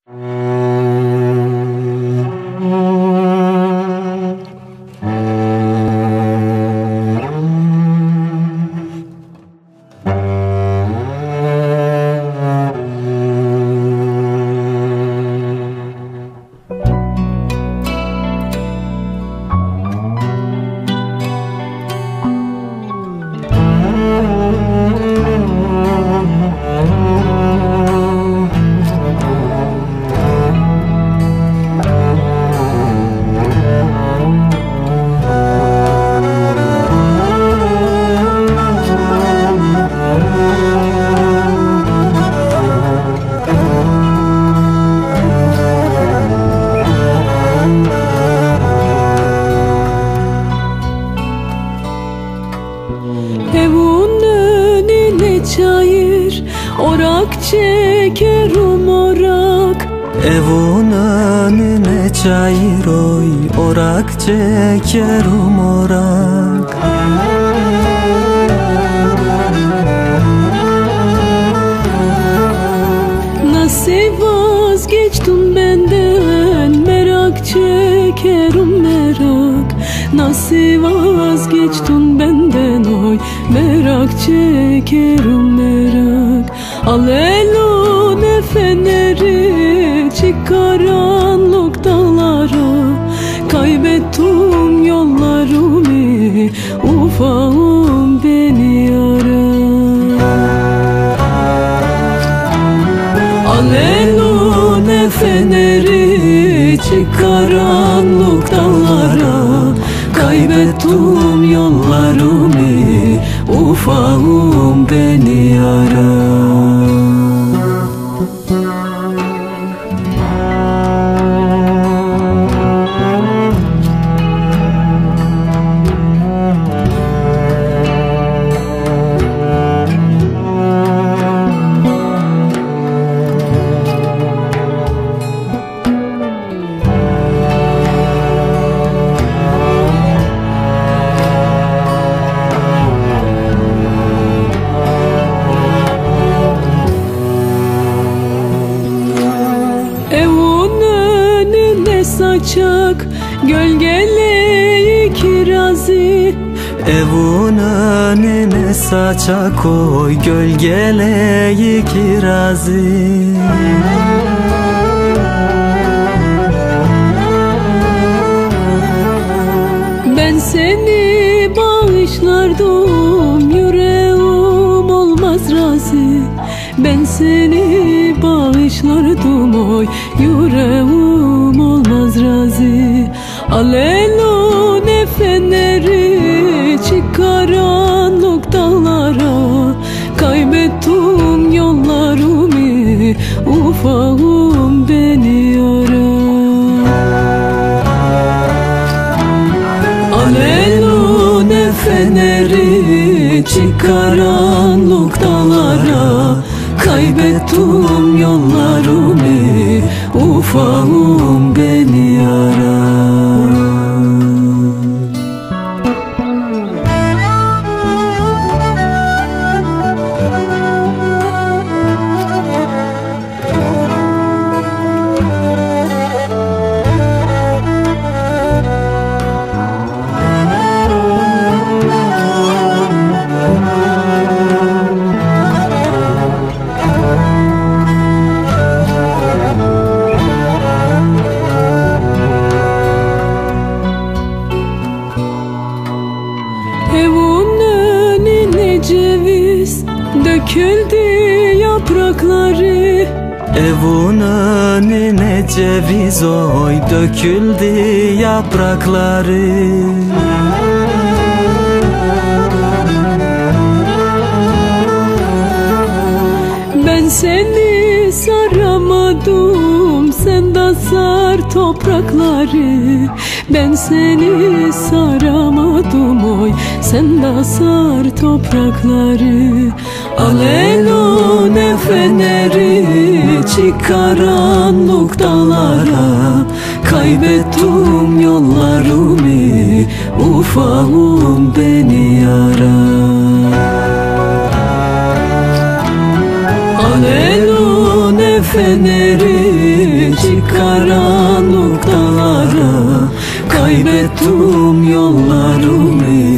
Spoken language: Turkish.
Evun önüne çayır, orak çekerim orak. Evun önüne çayır oy, orak çekerim orak. Nasıl vazgeçtin benden, merak çekerim merak. Nasıl vazgeçtin benden oy, merak çekerim merak. Al eline feneri, çık karanlık dağlara. Kaybettim yollarımı, ufağım beni arar. Al eline feneri, çık karanlık dağlara. Kaybettim yollarımı, ufağım beni arar. Saçak gölgeleyi kirazı. Evun önüne saçak oy, gölgeleyi kirazı. Ben seni bağışlardım, yüreğim olmaz razı. Ben seni bağışlardım oy, yüreğim olmaz razı. Al eline feneri, çık karanlık dağlara. Kaybettim yollarımı, ufağım beni arar. Al eline feneri, çık karanlık dağlara. Kaybettim yollarımı, ufağım beni arar. Döküldü yaprakları. Evun önüne ceviz oy, döküldü yaprakları. Ben seni saramadım, sen de sar toprakları. Ben seni saramadım oy, sen de sar toprakları. Al eline feneri, çık karanlık dağlara. Kaybettim yollarımı, ufağım beni arar. Al eline ben erecek karanlık dağlara, kaybettim yollarımı.